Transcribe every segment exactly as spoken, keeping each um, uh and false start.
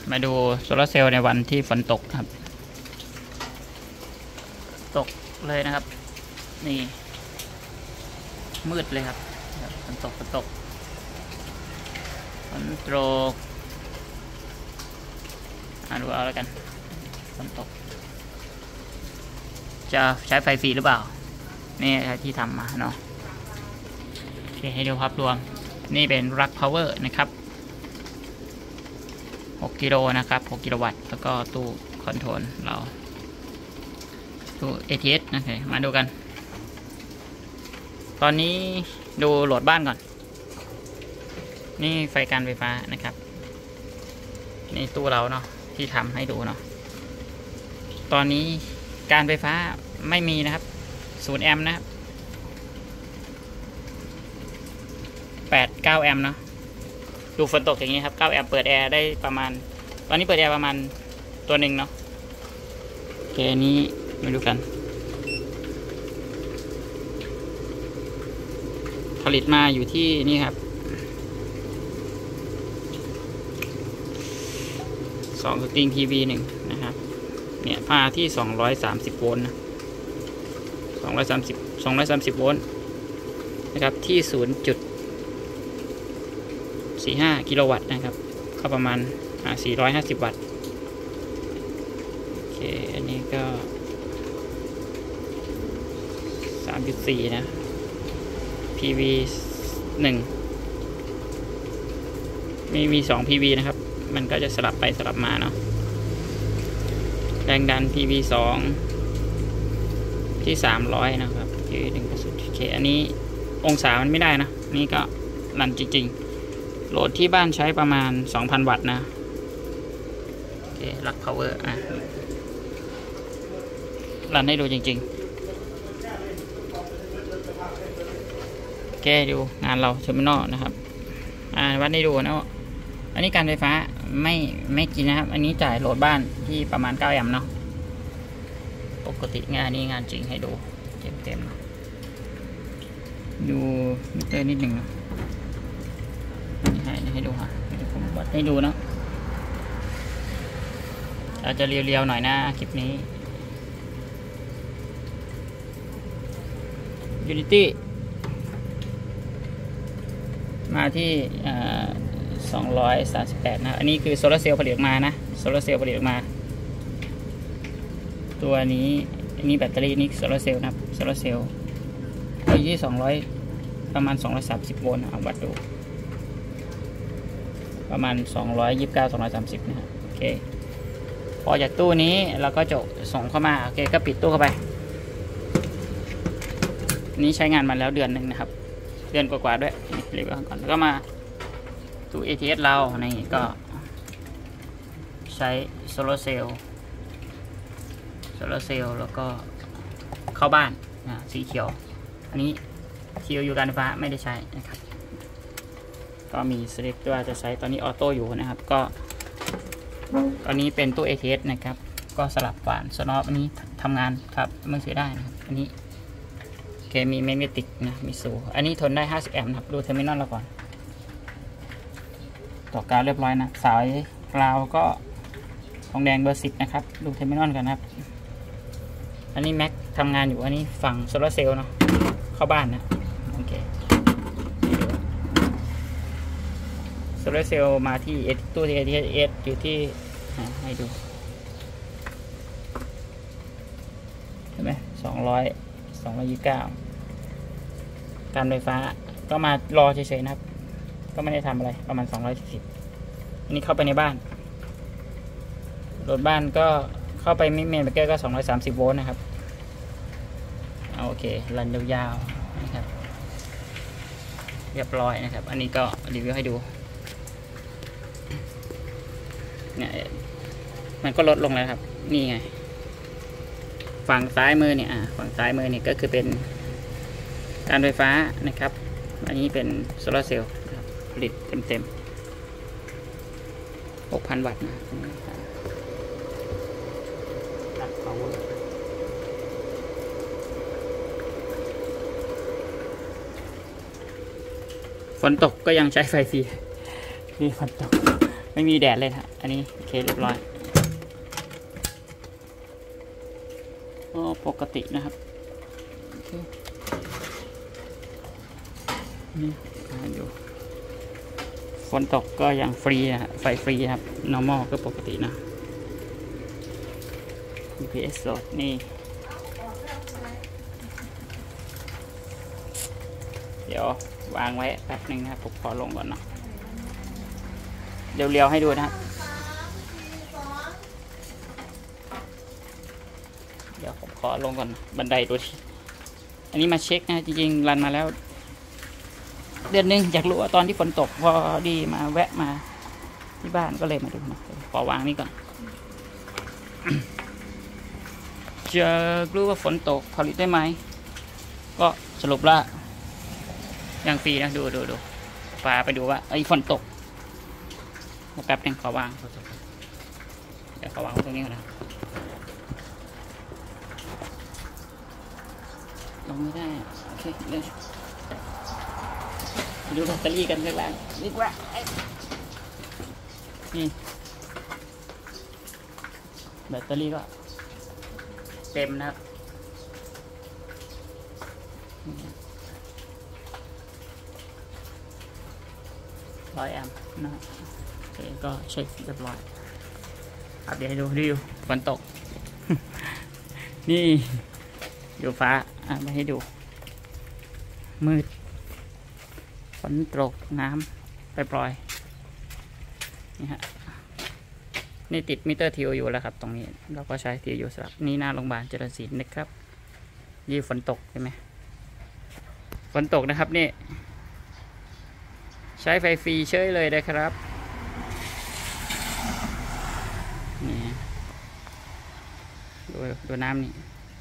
มาดูโซลาร์เซลล์ในวันที่ฝนตกครับตกเลยนะครับนี่มืดเลยครับฝนตกฝนตกฝนตกอ่าดูเอาแล้วกันฝนตกจะใช้ไฟฟรีหรือเปล่านี่ที่ทำมาเนาะโอเคให้ดูภาพรวมนี่เป็นรักพาวเวอร์นะครับหกกิโลนะครับหกกิโลวัตต์แล้วก็ตู้คอนโทรลเราตู้ เอ ที เอส โอเคมาดูกันตอนนี้ดูโหลดบ้านก่อนนี่ไฟการไฟฟ้านะครับนี่ตู้เราเนาะที่ทำให้ดูเนาะตอนนี้การไฟฟ้าไม่มีนะครับศูนย์แอมป์นะครับแปด เก้าแอมป์เนาะดูฝนตกอย่างนี้ครับเก้าแอมป์เปิดแอร์ได้ประมาณตอนนี้เปิดแอร์ประมาณตัวหนึ่งเนาะโอเคนี้มาดูกันผลิตมาอยู่ที่นี่ครับสองสตริง ที วี หนึ่งนะครับเนี่ยมาที่สองร้อยสามสิบโวลต์นะสองร้อยสามสิบ สองร้อยสามสิบโวลต์นะครับที่ ศูนย์จุดสี่ห้า กิโลวัตต์นะครับก็ประมาณอ่าสี่ร้อยห้าสิบวัตต์โอเคอันนี้ก็ สามจุดสี่ นะ พี วี หนึ่งมีมีสอง พี วี นะครับมันก็จะสลับไปสลับมาเนาะแรงดัน พี วี สอง ที่สามร้อยนะครับที่หนึ่งจุดศูนย์ เคอันนี้องศามันไม่ได้นะนี่ก็รันจริงๆโหลดที่บ้านใช้ประมาณ สองพัน วัตต์นะโอเครักพาวเวอร์อ่ะรันให้ดูจริงๆโอเคดูงานเราเทอร์มินอลนะครับอ่าวัดให้ดูนะอันนี้การไฟฟ้าไม่ไม่กินนะครับอันนี้จ่ายโหลดบ้านที่ประมาณเก้าแอมป์เนาะปกติงานนี้งานจริงให้ดูเต็มๆดูมิเตอร์นิดหนึ่งนะให้ให้ดูค่ะผมวัดให้ดูนะอาจจะเรียวๆหน่อยนะคลิปนี้ Unity มาที่สองร้อยสามสิบแปดนะอันนี้คือโซลาร์เซลล์ผลิตออกมานะโซลาร์เซลล์ผลิตออกมาตัวนี้อันนี้แบตเตอรี่นี่โซลาร์เซลล์นะครับโซลาร์เซลล์อยู่ที่สองร้อยประมาณสองร้อยสามสิบโวลต์เอาวัดดูประมาณสองร้อยยี่สิบเก้า สองร้อยสามสิบนะครับโอเคพอจากตู้นี้เราก็จะส่งเข้ามาโอเคก็ปิดตู้เข้าไปนี้ใช้งานมาแล้วเดือนหนึ่งนะครับเดือนกว่าๆด้วยรีวิวก่อนแล้วก็มาตู้ เอ ที เอส เราในก็ใช้โซลาร์เซลล์โซลาร์เซลล์แล้วก็เข้าบ้านนะสีเขียวอันนี้ ซี แอล ยู การไฟฟ้าไม่ได้ใช้นะครับก็มีสลิปว่าจะใช้ตอนนี้ออโต้อยู่นะครับก็ตอนนี้เป็นตู้ เอ ที เอส นะครับก็สลับฝานสโนว์อันนี้ทำงานครับมือถือได้นะครับอันนี้โอเคมีแมกเนติกนะมีสูอันนี้ทนได้ห้าสิบแอมป์ครับดูเทอร์มินอลเราก่อนต่อกาวเรียบร้อยนะสายกาวก็ทองแดงเบอร์สิบนะครับดูเทอร์มินอลกันนะครับอันนี้แม็กทำงานอยู่อันนี้ฝั่งโซลาร์เซลล์เนาะเข้าบ้านนะโอเคโซลาร์เซลล์มาที่ตู้ที่ เอ ที เอส อยู่ที่ให้ดูเห็นไหมสองร้อย สองร้อยยี่สิบเก้าการไฟฟ้าก็มารอเฉยๆนะครับก็ไม่ได้ทำอะไรประมาณสองร้อยสี่สิบอันนี้เข้าไปในบ้านโหลดบ้านก็เข้าไปมิเมนเบเกอร์ก็สองร้อยสามสิบโวลต์นะครับโอเครันยาวๆนะครับเรียบร้อยนะครับอันนี้ก็รีวิวให้ดูเนี่ยมันก็ลดลงแล้วครับนี่ไงฝั่งซ้ายมือเนี่ยอ่ะฝั่งซ้ายมือเนี่ยก็คือเป็นการไฟฟ้านะครับอันนี้เป็นโซลาร์เซลล์ผลิตเต็มๆ หกพัน วัตต์นะฝนตกก็ยังใช้ไฟฟรีนี่ฝนตกไม่มีแดดเลยนะอันนี้โอเคเรียบร้อยก็ปกตินะครับโอเคนี่อยู่ฝนตกก็ยังฟรีนะไฟฟรีครับ normal ก็ปกตินะ ยู พี เอส โหลดนี่เดี๋ยววางไว้แป๊บหนึ่งนะครับผมขอลงก่อนเนาะเดี๋ยวเลี้ยวให้ดูนะครับเดี๋ยวผมขอลงก่อนบันไดตัวที่อันนี้มาเช็คนะจริงๆรันมาแล้วเดือนหนึ่งอยากรู้ว่าตอนที่ฝนตกพอดีมาแวะมาที่บ้านก็เลยมาดูนะขอวางนี่ก่อนจะรู้ว่าฝนตกผลิตได้ไหมก็สรุปว่ายังฟรีนะดูดูดูพาไปดูว่าไอ้ฝนตกแป๊บนึงขอวางเดี๋ยวขอวางตรงนี้ก่อนนะลงไม่ได้โอเคเลยดูแบตเตอรี่กันแรกๆดีกว่านี่แบตเตอรี่ก็เต็มนะครับร้อยแอมป์นะโอเคก็เช็คเรียบร้อยอัปเดตให้ดูรีวิวฝนตก นี่ดูฟ้าอ่ะมาให้ดูมืดฝนตกน้ำไปปล่อยนี่ฮะนี่ติดมิเตอร์ทิวอยู่แล้วครับตรงนี้เราก็ใช้ทิวอยู่สำหรับนี่หน้าโรงพยาบาลเจริญศิลป์นะครับยี่ฝนตกใช่ไหมฝนตกนะครับนี่ใช้ไฟฟรีเฉยเลยนะครับนี่ดูดูน้ำนี่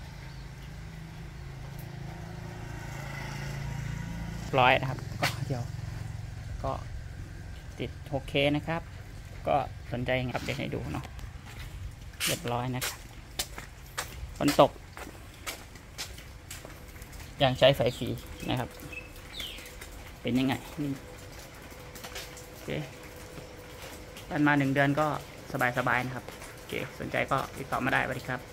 ร้อยนะครับก็เดี๋ยวก็ติด โอเค นะครับ ก็สนใจอัปเดตให้ดูเนาะเรียบร้อยนะครับฝนตกยังใช้ไฟฟรีนะครับเป็นยังไงนี่โอเคกันมาหนึ่งเดือนก็สบายๆนะครับโอเคสนใจก็ติดต่อมาได้สวัสดีครับ